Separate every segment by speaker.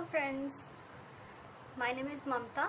Speaker 1: Hello friends, my name is ममता।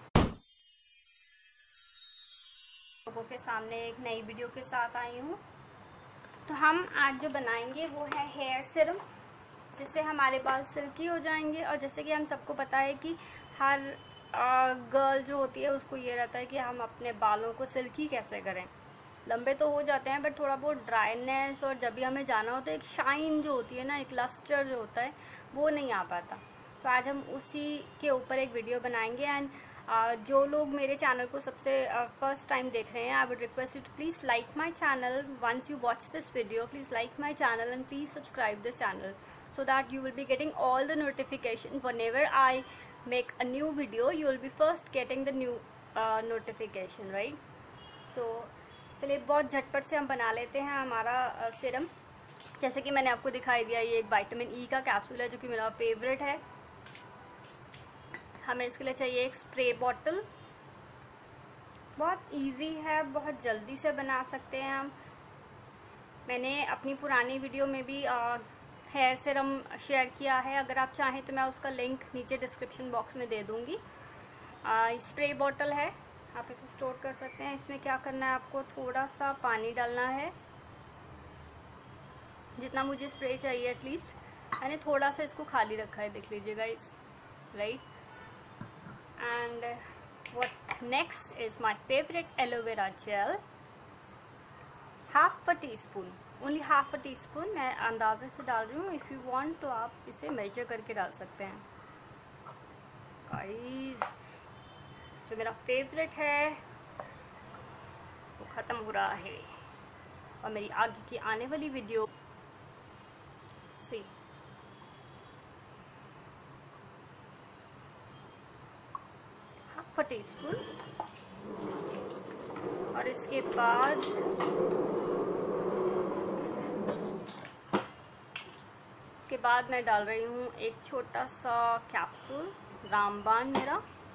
Speaker 1: लोगों के सामने एक नई वीडियो के साथ आई हूँ। तो हम आज जो बनाएंगे वो है हेयर सीरम, जिससे हमारे बाल सिल्की हो जाएंगे। और जैसे कि हम सबको पता है कि हर गर्ल जो होती है उसको ये रहता है कि हम अपने बालों को सिल्की कैसे करें। लंबे तो हो जाते हैं बट थोड़ा बहुत ड्राइनेस और जब भी हमें जाना होता है एक शाइन जो होती है ना, एक लस्टर जो होता है वो नहीं आ पाता। तो आज हम उसी के ऊपर एक वीडियो बनाएंगे। एंड जो लोग मेरे चैनल को सबसे फर्स्ट टाइम देख रहे हैं, I would request you to please like my channel. Once you watch this video please like my channel and please subscribe this channel so that you will be getting all the notification whenever I make a new video. You will be first getting the new notification, right? So चलिए बहुत झटपट से हम बना लेते हैं हमारा serum. जैसे कि मैंने आपको दिखाई दिया, ये एक विटामिन ई का कैप्सूल है जो कि मेरा फेवरेट है। हमें इसके लिए चाहिए एक स्प्रे बॉटल। बहुत इजी है, बहुत जल्दी से बना सकते हैं हम। मैंने अपनी पुरानी वीडियो में भी हेयर सीरम शेयर किया है, अगर आप चाहें तो मैं उसका लिंक नीचे डिस्क्रिप्शन बॉक्स में दे दूंगी। स्प्रे बॉटल है, आप इसे स्टोर कर सकते हैं। इसमें क्या करना है, आपको थोड़ा सा पानी डालना है, जितना मुझे स्प्रे चाहिए एटलीस्ट। मैंने थोड़ा सा इसको खाली रखा है, देख लीजिएगा इस right. And what next is my favourite aloe vera gel, half a teaspoon, only half a teaspoon. मैं अंदाजे से डाल रही हूँ, इफ़ यू वांट तो आप इसे मेजर करके डाल सकते हैं। गाइस, जो मेरा फेवरेट है वो ख़त्म हो रहा है और मेरी आगे की आने वाली वीडियो से हाफ अ टी स्पून। और इसके बाद मैं डाल रही हूँ एक छोटा सा कैप्सूल रामबाण मेरा।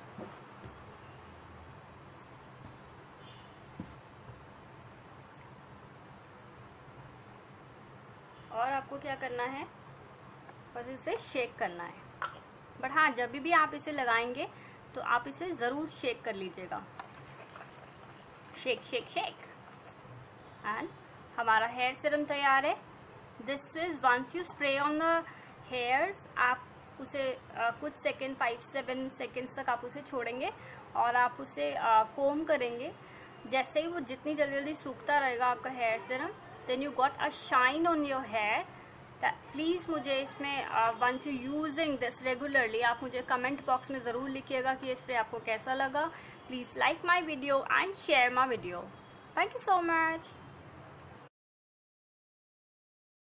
Speaker 1: और आपको क्या करना है, बस इसे शेक करना है। बट हाँ, जब भी आप इसे लगाएंगे तो आप इसे ज़रूर शेक कर लीजिएगा। Shake shake shake. एंड हमारा हेयर सीरम तैयार है। This is once you spray on the hairs, आप उसे कुछ सेकेंड 5-7 सेकेंड्स तक आप उसे छोड़ेंगे और आप उसे कोम करेंगे। जैसे ही वो जितनी जल्दी जल्दी सूखता रहेगा आपका hair serum, then you got a shine on your hair. Please मुझे इसमें once you using this regularly, आप मुझे कमेंट बॉक्स में ज़रूर लिखिएगा कि ये स्प्रे आपको कैसा लगा। Please like my video and share my video. Thank you so much.